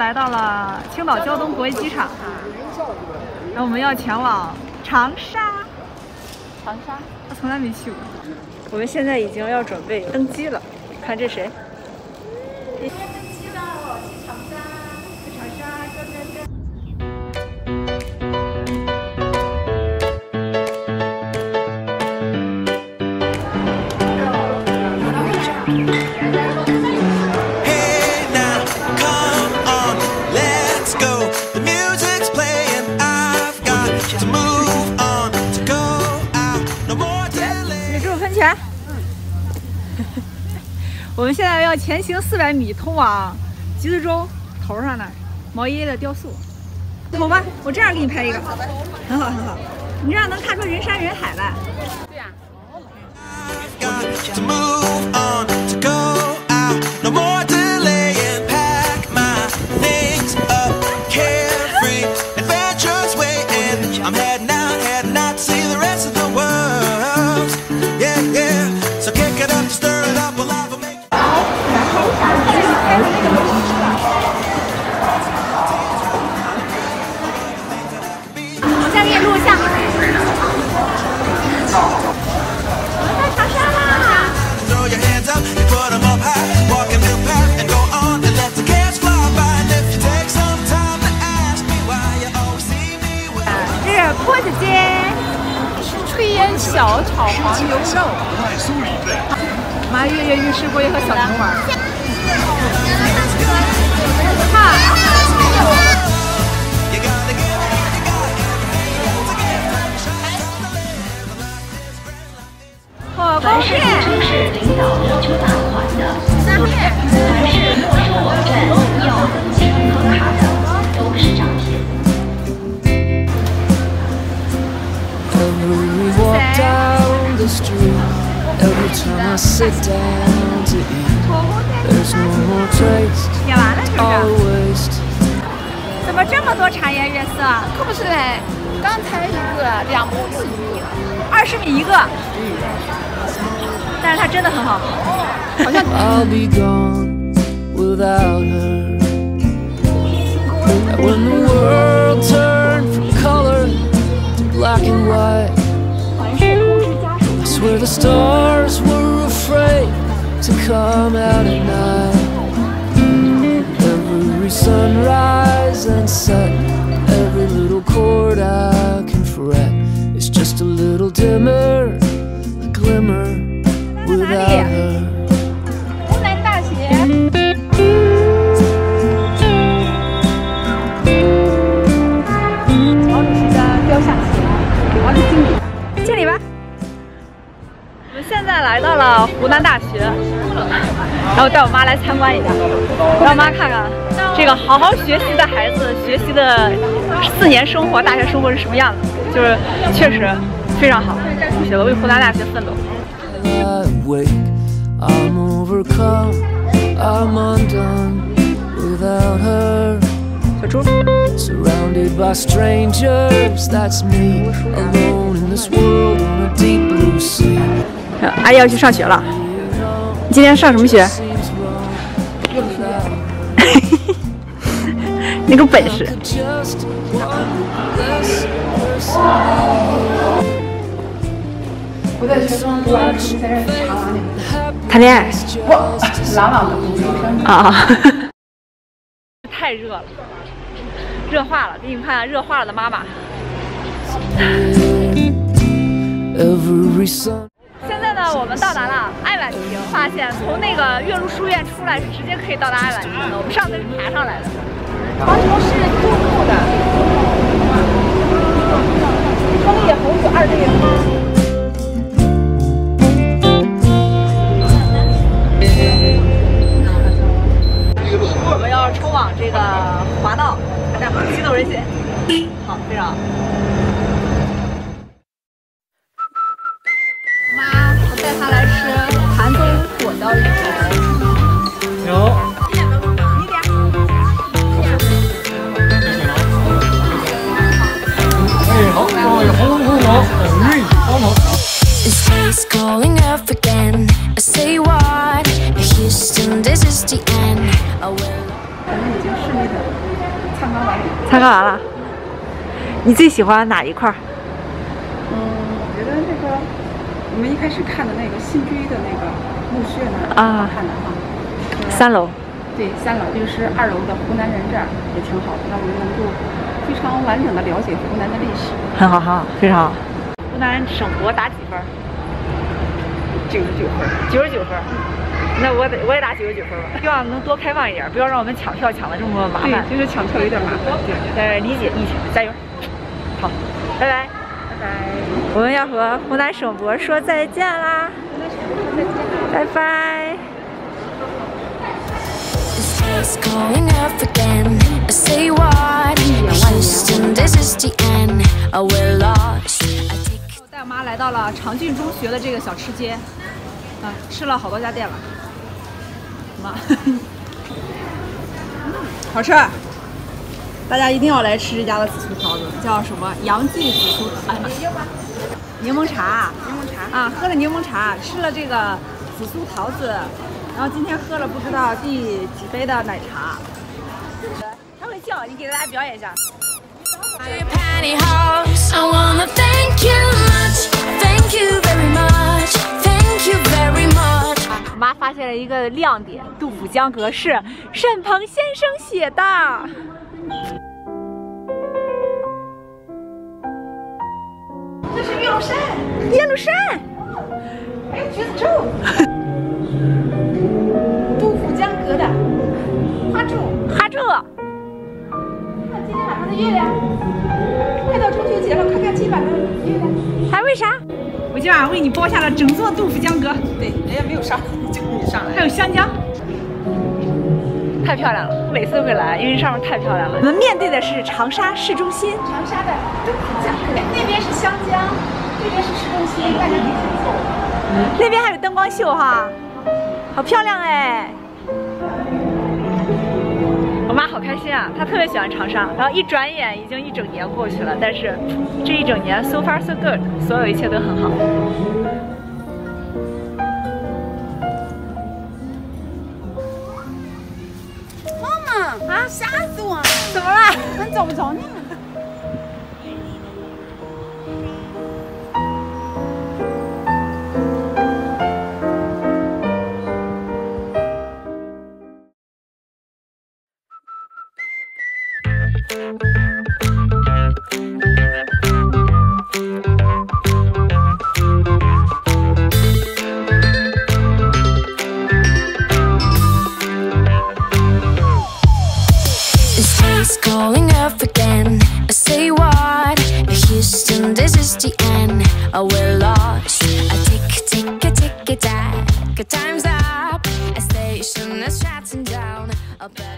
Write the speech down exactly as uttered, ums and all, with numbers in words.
来到了青岛胶东国际机场，然后我们要前往长沙。长沙，我从来没去过。我们现在已经要准备登机了，看这谁？登机了，去长沙，去长沙，这这这。 我们现在要前行四百米，通往橘子洲头上那儿毛爷爷的雕塑。走吧，我这样给你拍一个，很好很好。你这样能看出人山人海来。对呀、 小炒黄牛肉， 妈跃跃欲试过去和小牛玩。火锅片。是领导要求打款的，三片。凡是没收网站要登记和卡的，都是诈骗。 Walk down the street every time I sit down to eat. There's no more taste, all waste. 怎么这么多茶颜悦色？ 可不是嘞，刚才一个两毛六一个， 二十米一个。但是它真的很好，好像。 I'll be gone without her. When the world turned from color to black and white. Where the stars were afraid to come out at night. Every sunrise and set, every little chord I can fret is just a little dimmer, a glimmer without her. 湖南大学。毛主席的雕像起来，毛主席敬礼，敬礼吧。 我们现在来到了湖南大学，然后带我妈来参观一下，让我妈看看这个好好学习的孩子学习的四年生活，大学生活是什么样子，就是确实非常好，写了为湖南大学奋斗。小猪。 Surrounded by strangers, that's me, alone in this world on a deep blue sea. 阿姨要去上学了，你今天上什么学？那个本事。 我在学中读完书，在这查完了。 谈恋爱？ 不，朗朗的读书声。 啊。太热了。 热化了，给你们看热化了的妈妈。现在呢，我们到达了爱晚亭，发现从那个岳麓书院出来是直接可以到达爱晚亭的。我们上次是爬上来的。 黄牛是渡渡的，双叶红是二月花。 我们要冲往这个华道，看这好激动人心。好，非常好。妈，我带她来吃韩宗果椒鱼。 有。 你点。 哎，好，哦，有红红毛，绿黄毛。 Is calling up again? I say what? Houston, this is the end. I will. 反正已经是那个。 参观完了。 参观完了。你最喜欢哪一块？ 嗯，我觉得那个我们一开始看的那个新追的那个墓穴呢， 啊， 看的哈。 三楼。 对，三楼就是二楼的湖南人这儿也挺好的，让我们能够非常完整的了解湖南的历史。 很好，很好，非常好。湖南省博打几分？ 九十九分。 九十九分。那我得我也打九十九分吧。希望能多开放一点，不要让我们抢票抢的这么麻烦。 对，就是抢票有点麻烦。对， 呃，理解理解，加油。好，拜拜。 拜拜。 我们要和湖南省博说再见啦。 湖南省博说再见啦。 拜拜。 It's calling up again. I say what? Houston, this is the end. Oh, we're lost. I take 带我妈来到了长郡中学的这个小吃街，啊，吃了好多家店了。妈，好吃，大家一定要来吃这家的紫苏桃子，叫什么？杨记紫苏，哎呀妈，柠檬茶，柠檬茶啊，喝了柠檬茶，吃了这个紫苏桃子。然后今天喝了不知道第几杯的奶茶，他会叫你，给大家表演一下。 pantyhose. I wanna thank you much, thank you very much, thank you very much. 我妈发现了一个亮点，杜甫江阁是沈鹏先生写的。这是岳麓山，岳麓山，还有橘子洲。杜甫江阁的花柱，花柱。看今天晚上的月亮，快到中秋节了，快看今晚的月亮。还为啥？我今晚为你包下了整座杜甫江阁。 对，人家没有上，就你上来。 还有香蕉，太漂亮了！我每次都会来，因为上面太漂亮了。我们面对的是长沙市中心， 长沙的杜甫江阁，那边是湘江，这边是市中心，大家可以走走。 那边还有灯光秀哈，好漂亮哎！我妈好开心啊，她特别喜欢长沙。然后一转眼已经一整年过去了，但是这一整年 so far so good， 所有一切都很好。 妈妈啊，吓死我了！ 怎么了？ 俺找不着你了。 Calling up again. I say what? Houston, this is the end. Oh, we're lost. I tick, tick, a tick, a tack. Time's up. A station is shutting down. I better